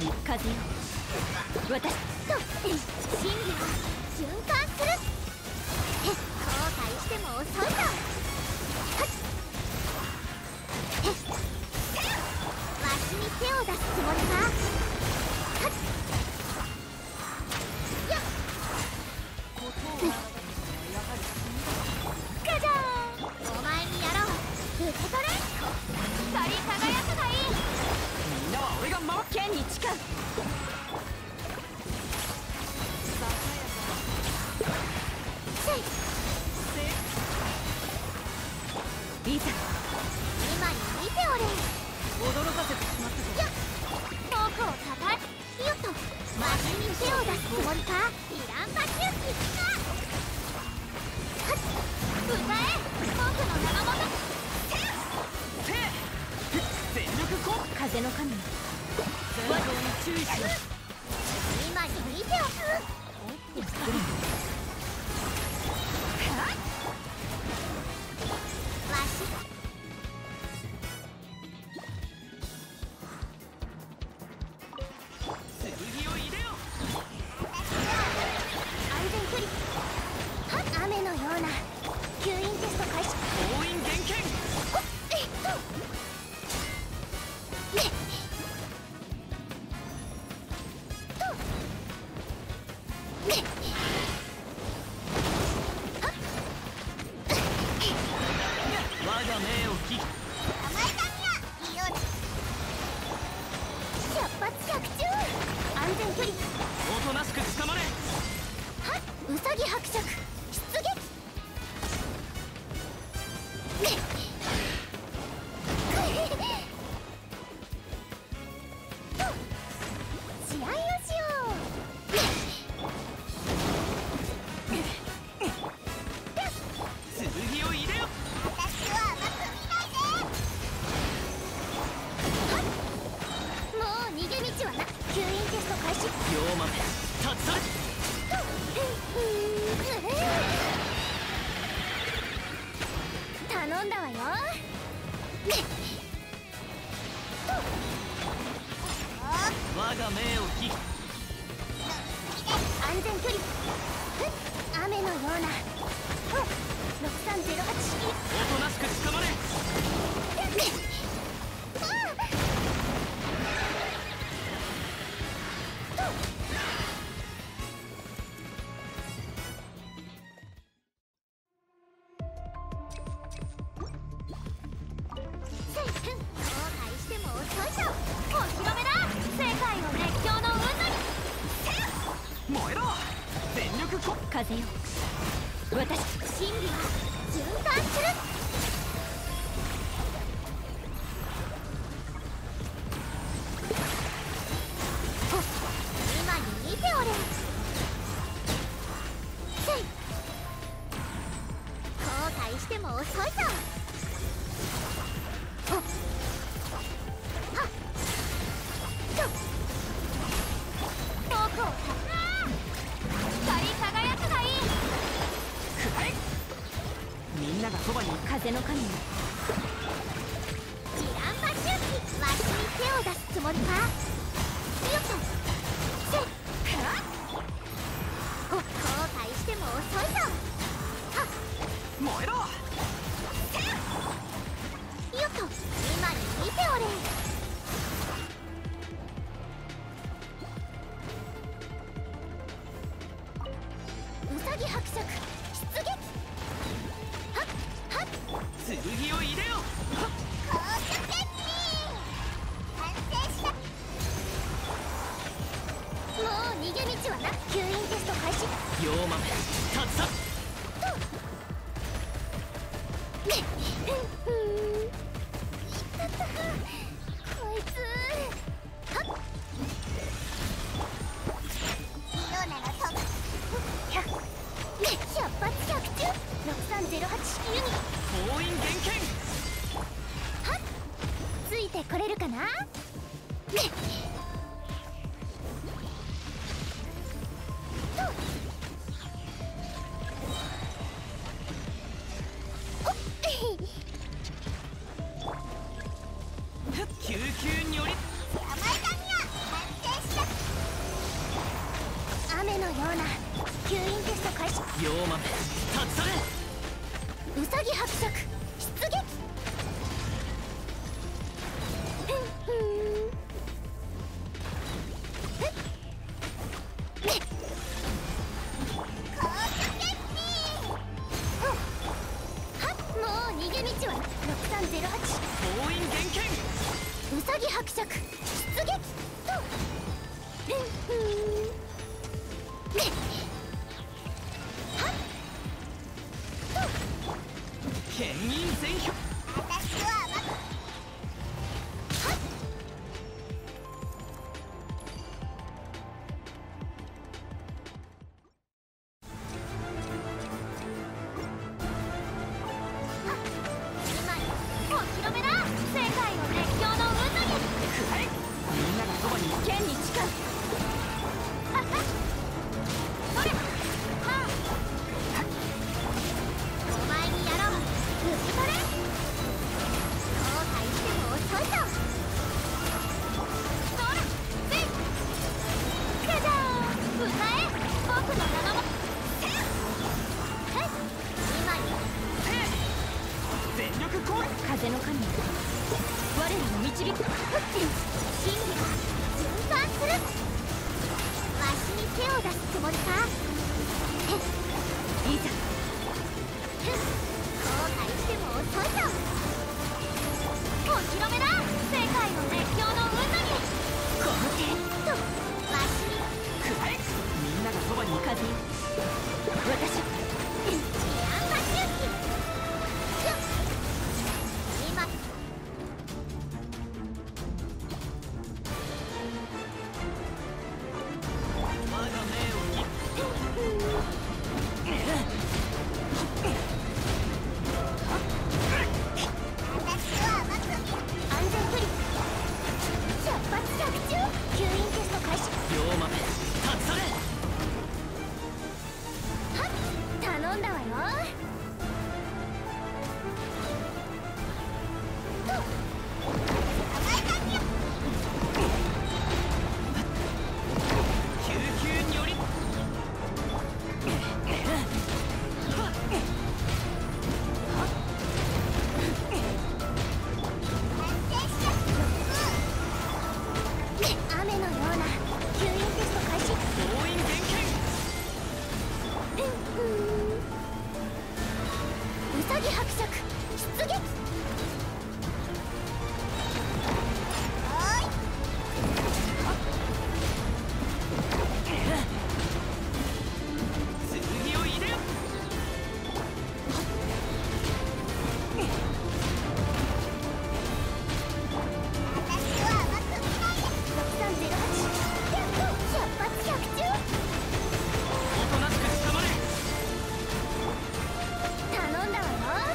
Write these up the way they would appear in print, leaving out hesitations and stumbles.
に風よ。私と真理は循環する。後悔しても遅いぞ。わしに手を出すつもりか。ガジャーン、お前にやろう。受け取れ。光り輝くがいい。 みんなは俺が守っ剣に誓う。いざ今に見ておれ。 驚かせてしまったぞ。 よっ、僕をたたいよっと。わしに手を出すつもりか。イランバキューキか。歌え、僕の名のもと。 全力攻風の神よ、 戦闘に注意しろ。 今に見ておく。わし剣を入れよ。 安全距離。雨のような吸引テスト開始。 封印厳禁。我が命を聞き。 百発百中。安全距離。 おとなしく捕まれ。 ウサギ伯爵出撃。試合をしよう。 剣を入れよ。 私は甘く見ないで。もう逃げ道はな。吸引テスト開始。 龍馬め立ち去れ。 頼んだわよ。 我が命を聞き。 安全距離。雨のような。6308式。 おとなしく捕まれ。 後悔しても遅いぞ。お披露目だ。世界を熱狂の渦に。 燃えろ。全力攻。 風よ、私真理は循環する。今に見ておれ。後悔しても遅いぞ。僕を光り輝くがいい。 みんながそばに。 風の神よ、ジランバ周期。わしに手を出すつもりか。よっと。後悔しても遅いぞ。 燃えろ。 よっと。今に見ておれ。ウサギ伯爵出撃。 剣を入れよ。 公主権利完成した。もう逃げ道はな。吸引テスト開始。 龍馬め立ち去れ。 こいつ色なら飛ぶ。百発百中。6308式ユニ。 封印厳禁。 ついてこれるかな。 救急により。 甘えたにゃ完成ような吸引テスト開始。 両豆立ち去れ。 ウサギ伯爵出撃。もう逃げ道は6308。 封印厳剣。 ウサギ伯爵出撃と。 剣印全表。 私は今お披露目だ。世界の熱狂の渦にくらえ。みんながそばに。 剣に近い。あっそれはあお前にやろう。受け取れ。後悔しても遅いぞ。そらせいかじゃー歌え僕の名もせい。はい今に全力攻撃。 風の神よ我らの導く真理が循環する。わしに手を出すつもりか。いざ後悔しても遅いぞ。お披露目だ世界の熱狂の渦に。こうてっとわしにくらえ。みんながそばに。 風よ私治安は周期今我が命を見。 安全距離出発着中。吸引テスト開始。 両豆立ち去れ。 はっ頼んだわよ。 救急により。 雨のような吸引テスト開始。 封印厳剣。 ウサギ伯爵出撃。 剣を入れよ。 6308出発着中。 おとなしく捕まれ。 頼んだわよ。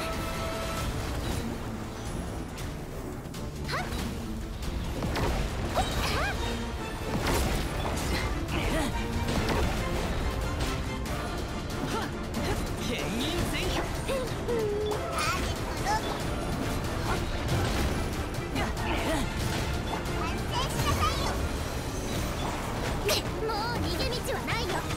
はっほっはっ剣印全表。 もう逃げ道はないよ。